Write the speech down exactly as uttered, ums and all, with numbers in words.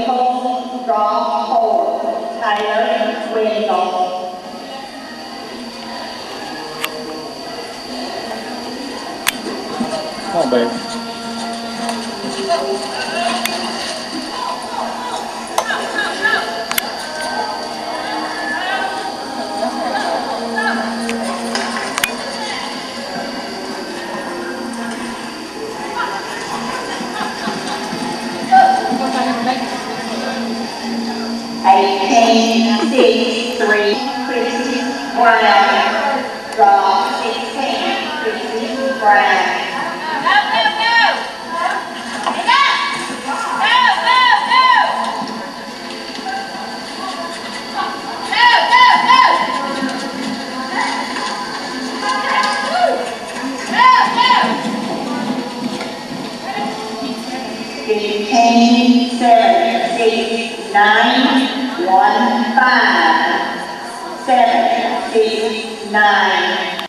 Draw four, Tyler Wendell. Come on, babe. eighteen, six, three, Christy Brown. Draw sixteen, Christy Brown. Go, go, go! Get up! Go, go, go! Go, go, go! Go, go! fifteen, seven, six, nine, one, five. seven, six, nine.